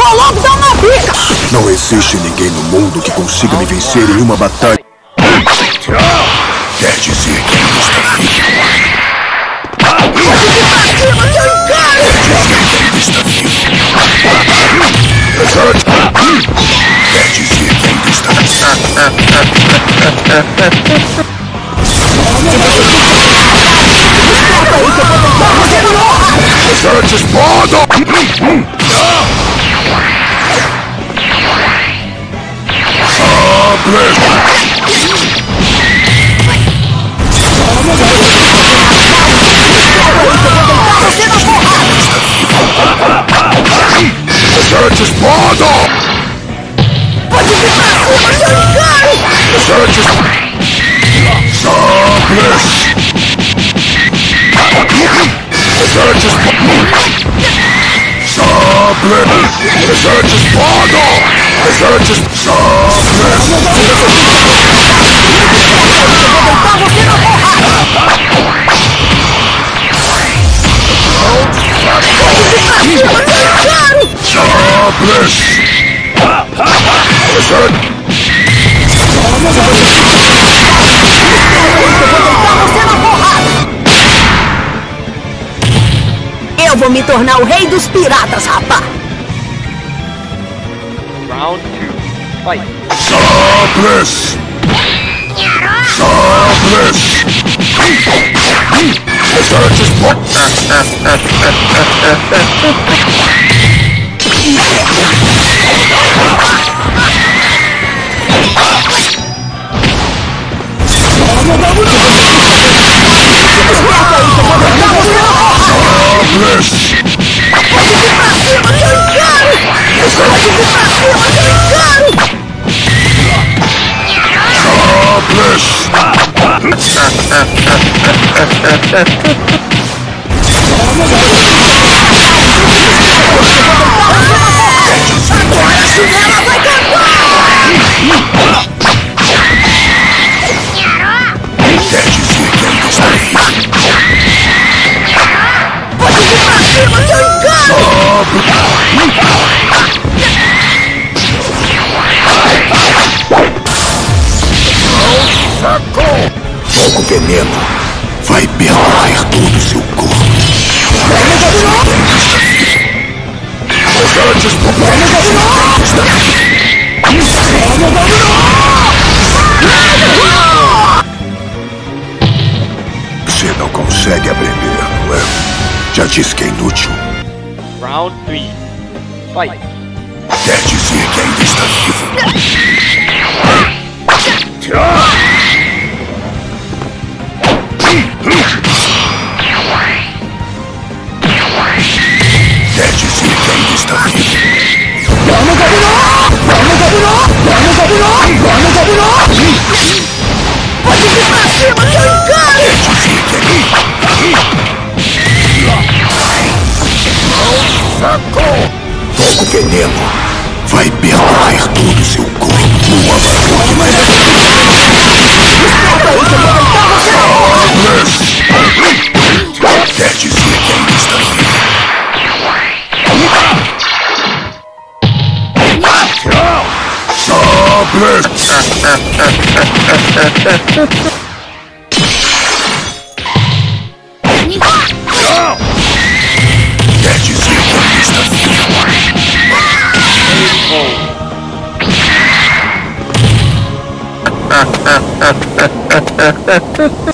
Vou logo dar uma bica! Não existe ninguém no mundo que consiga me vencer em uma batalha. Quer dizer que ainda está vivo? Quer dizer que ainda está vivo? Gente, espada! Sobre! Gente, espada! Pode vir pra cima, seu engano! Gente, sobre! Gente, sobre! Gente, espada! Gente, sobre! Eu vou me tornar o rei dos piratas, rapá! Round 2, fight! Sobres! Sobres! Fogo veneno vai percorrer todo o seu corpo. Você não consegue aprender, não é? Já disse que é inútil. Round 3, fight! Quer dizer que ainda está vivo? Quer dizer que ainda está vivo? Pode vir pra cima, seu engano! Quer dizer que Fogo veneno vai percorrer todo o seu corpo. Uma barulho mais. Quer dizer que ainda está vivo? Sobre! Quer dizer que ainda está vivo?